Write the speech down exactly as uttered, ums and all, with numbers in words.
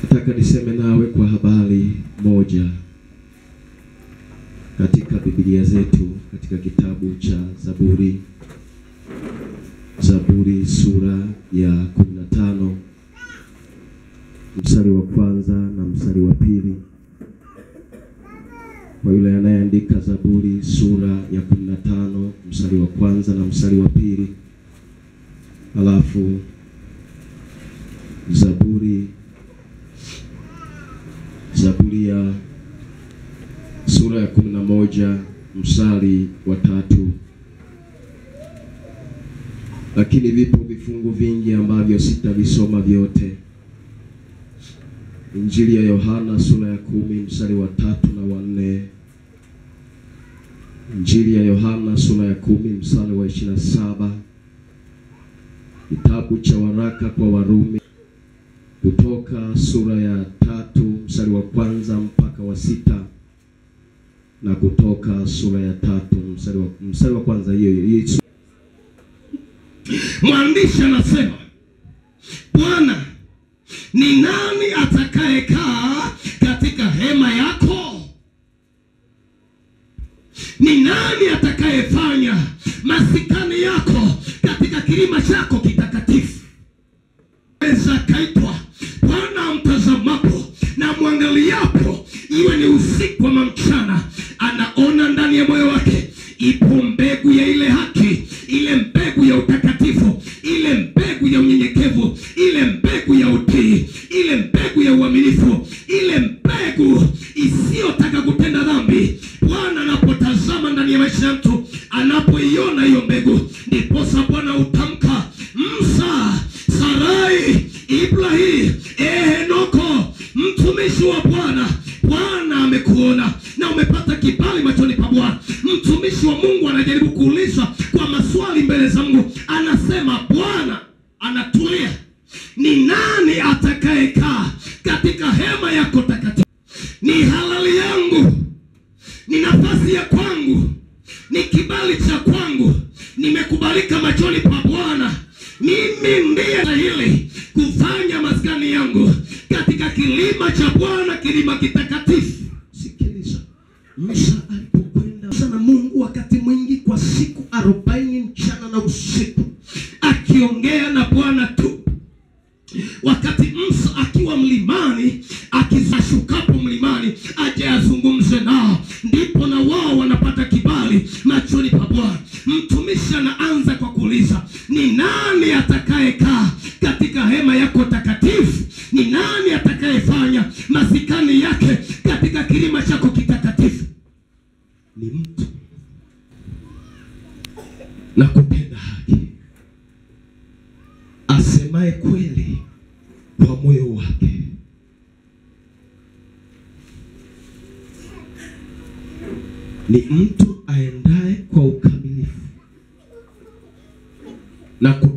Nataka niseme nawe kwa habari moja katika Biblia zetu, katika kitabu cha Zaburi, Zaburi sura ya kumi na tano mstari wa kwanza na mstari wa pili. Kwa yule anayeandika Zaburi sura ya kumi na tano mstari wa kwanza na mstari wa pili, alafu Zaburi Zaburi ya sura ya kumi na moja mstari wa tatu. Lakini vipo vifungu vingi ambavyo sitavisoma vyote. Injili ya Yohana sura ya kumi mstari wa tatu na wa nne. Injili ya Yohana sura ya kumi mstari wa ishirini na saba. Kitabu cha waraka kwa Warumi, Kutoka sura ya tatu mstari wa kwanza mpaka wa sita, na Kutoka sura ya tatu mstari wa mstari wa kwanza. Hiyo hiyo mwandishi anasema, Bwana, ni nani atakayekaa katika hema yako? Ni nani atakayefanya masikani yako katika kilima chako kitakatifu? Eza kaitwa Bwana mtazamapo na mwangaliapo, iwe ni usiku ama mchana, anaona ndani ya moyo wake ipo mbegu ya ile haki, ile mbegu ya utakatifu, ile mbegu ya unyenyekevu, ile mbegu ya utii, ile mbegu ya uaminifu, ile mbegu isiyotaka kutenda dhambi. Bwana anapotazama ndani ya maisha ya mtu, anapoiona hiyo mbegu, ndipo Bwana utamka, Musa, Sarai, Ibrahim, Henoko, mtumishi wa Bwana, Bwana amekuona na umepata kibali machoni pa Bwana. Mtumishi wa Mungu anajaribu kuulizwa kwa maswali mbele za Mungu, anasema Bwana anatulia, ni nani atakayekaa katika hema yako takatifu? Ni halali yangu, ni nafasi ya kwangu, ni kibali cha kwangu, nimekubalika machoni pa Bwana. Mimi ndiye stahili kufanya maskani yangu katika kilima cha Bwana, kilima kitakatifu. Sikiliza, Musa alipokwenda na Mungu wakati mwingi kwa siku arobaini mchana na usiku, akiongea na Bwana tu. Wakati Musa akiwa mlimani, akishukapo mlimani aje azungumze nao, ndipo na wao wanapata kibali machoni pa Bwana. Mtumishi anaanza kwa kuuliza, ni nani atakayekaa katika hema yako takatifu? Ni nani atakayefanya masikani yake katika kilima chako kitakatifu? Ni mtu na kupenda haki, asemaye kweli kwa moyo wake. Ni mtu aendaye kwa ukamilifu na